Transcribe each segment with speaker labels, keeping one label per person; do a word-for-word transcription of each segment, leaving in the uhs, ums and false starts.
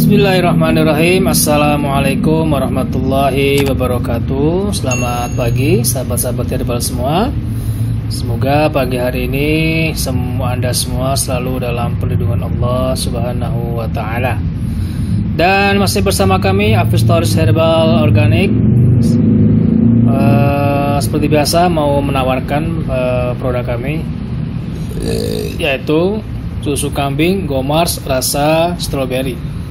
Speaker 1: Bismillahirrahmanirrahim. Assalamualaikum warahmatullahi wabarakatuh. Selamat pagi sahabat-sahabat herbal semua. Semoga pagi hari ini semua Anda semua selalu dalam perlindungan Allah Subhanahu wa taala. Dan masih bersama kami Afistoris Herbal Organik. Uh, seperti biasa mau menawarkan uh, produk kami, yaitu susu kambing Gomars rasa stroberi.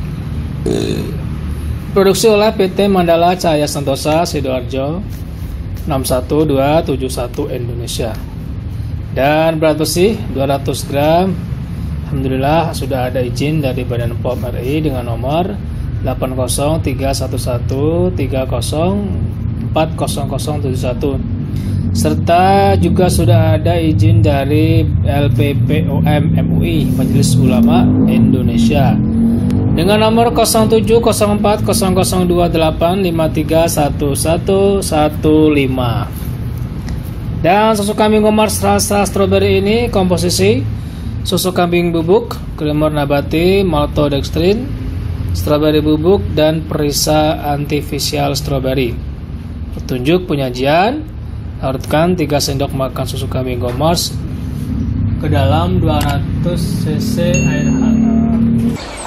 Speaker 1: Produksi oleh P T Mandala Cahaya Santosa Sidoarjo enam satu dua tujuh satu Indonesia. Dan berat bersih dua ratus gram. Alhamdulillah sudah ada izin dari Badan P O M R I dengan nomor delapan nol tiga satu satu tiga nol empat nol nol tujuh satu, serta juga sudah ada izin dari L P P O M M U I Majelis Ulama Indonesia dengan nomor nol tujuh nol empat nol nol dua delapan lima tiga satu satu satu lima. Dan susu kambing Gomars rasa stroberi ini komposisi susu kambing bubuk, creamer nabati, maltodextrin, stroberi bubuk, dan perisa artificial stroberi. Petunjuk penyajian: larutkan tiga sendok makan susu kambing Gomars ke dalam dua ratus cc air hangat.